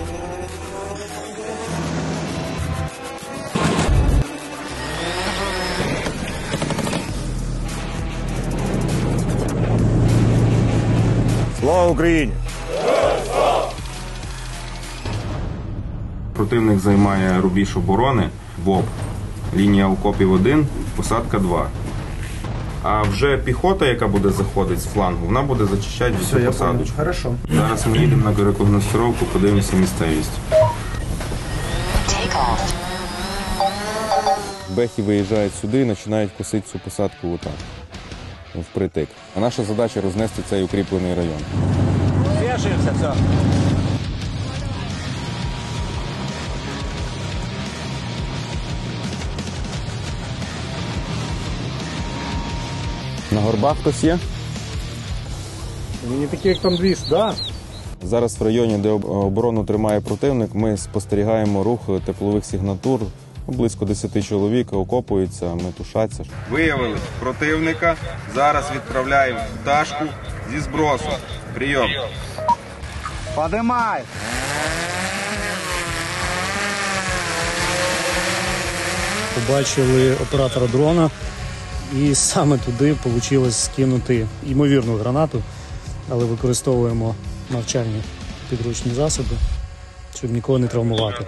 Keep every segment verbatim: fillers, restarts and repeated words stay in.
Слава Україні! Противник займає рубіж оборони, ВОП, лінія окопів один, посадка два. А вже піхота, яка буде заходити з флангу, вона буде зачищати всю посадочку. Хорошо. Зараз ми їдемо на рекогностировку, подивимося місцевість. Бехи виїжджають сюди і починають косити цю посадку отак, впритик. А наша задача рознести цей укріплений район. Вішаємося, все. На горбах хтось є? Не такі, як там двіж, да? Зараз в районі, де оборону тримає противник, ми спостерігаємо рух теплових сигнатур. Близько десяти чоловік окопуються, метушаться. Виявили противника. Зараз відправляємо пташку зі збросу. Прийом. Подимай! Побачили оператора дрона, і саме туди вийшло скинути ймовірну гранату, але використовуємо навчальні підручні засоби, щоб нікого не травмувати.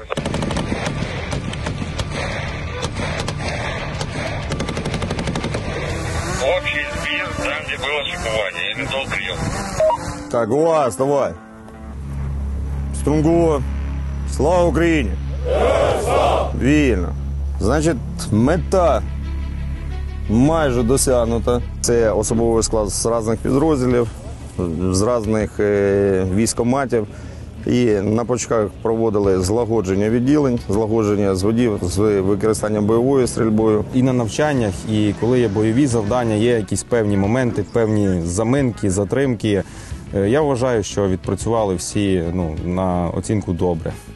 Общий сбір, там, где было шикование, или дал прием. Так, УАЗ, давай. Струнгу. Слава Україні! Вільно. Значить, мета майже досягнута. Це особовий склад з різних підрозділів, з різних е, військкоматів. І на початках проводили злагодження відділень, злагодження зводів з використанням бойовою стрільбою. І на навчаннях, і коли є бойові завдання, є якісь певні моменти, певні заминки, затримки. Я вважаю, що відпрацювали всі ну, на оцінку добре.